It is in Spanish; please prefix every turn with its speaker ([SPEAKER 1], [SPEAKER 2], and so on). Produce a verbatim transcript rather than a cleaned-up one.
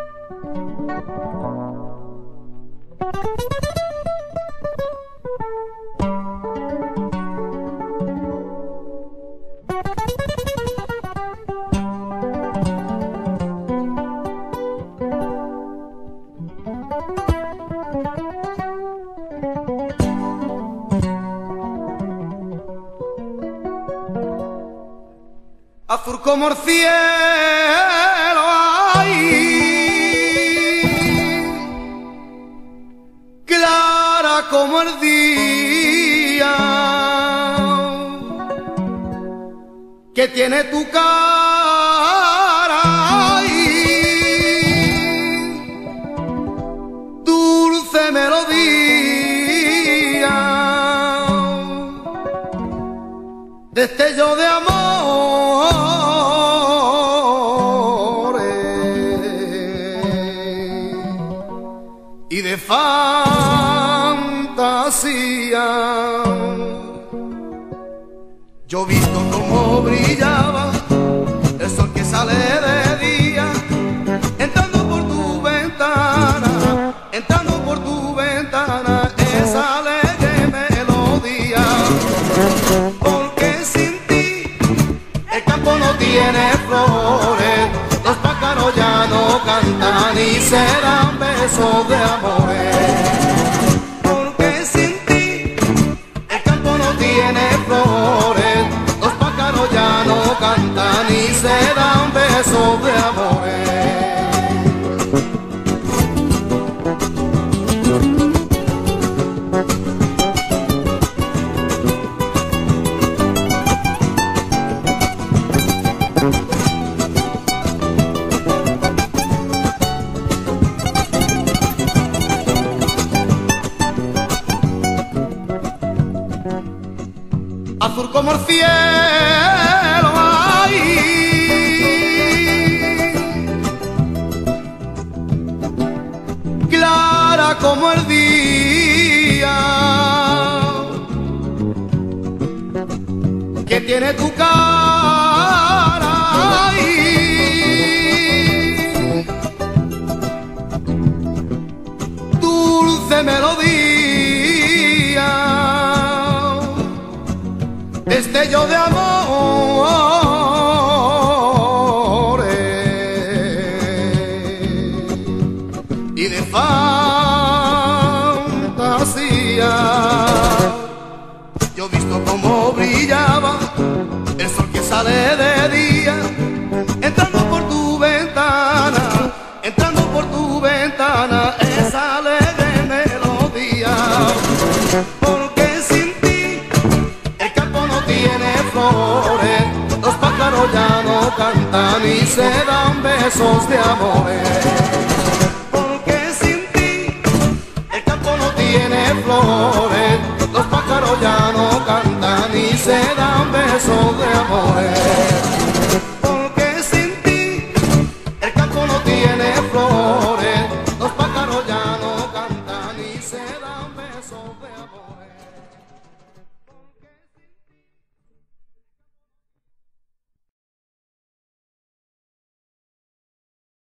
[SPEAKER 1] Azul como el cielo, ay, clara como el día, que tiene tu cara, ay, dulce melodía, destello de amor y de fantasía. Yo he visto cómo brillaba el sol que sale de día, entrando por tu ventana, entrando por tu ventana, esa alegre melodía. Porque sin ti el campo no tiene flores, los pájaros ya no cantan y se dan besos de amores. Porque sin ti el campo no tiene flores, los pájaros ya no cantan y se dan besos de amores. Azul como el cielo, ay, clara como el día, que tiene tu cara, ay, dulce melodía, destello de amor y de fantasía. Yo he visto cómo brillaba el sol que sale de día, entrando por tu ventana, entrando por tu ventana, esa alegre melodía. Porque sin ti el campo no tiene flores, los pájaros ya no cantan y se dan besos de amores. Porque sin ti el campo no tiene flores, los pájaros ya no cantan y se dan besos